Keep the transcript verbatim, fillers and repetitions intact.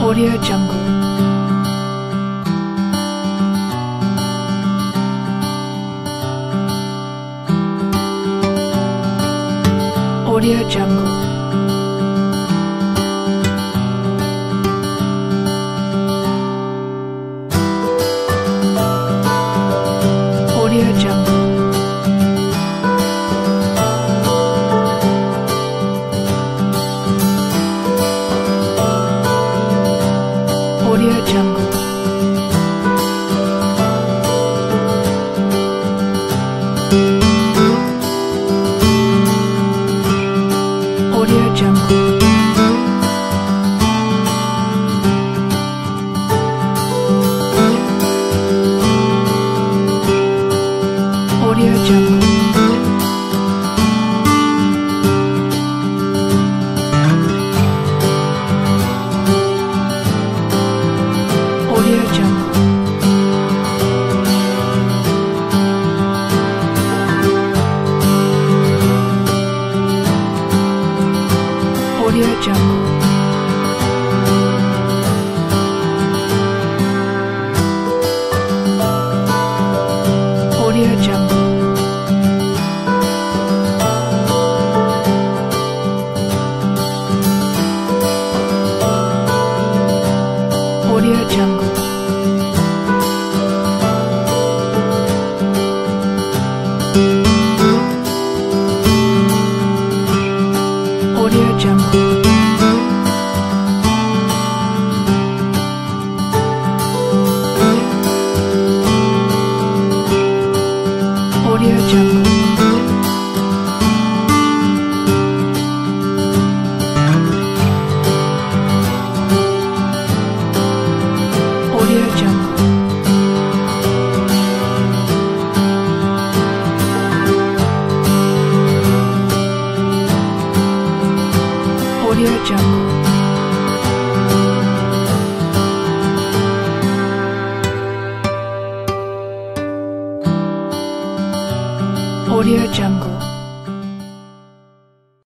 Audio Jungle. Audio Jungle. Audio Jungle. Audio Jungle. Audio Jungle. Audio Jungle. Audio Jungle. Audio Jungle. Audio Jungle. Audio Jungle. Audio Jungle. Audio Jungle. Audio Jungle. Audio Jungle. Audio Jungle.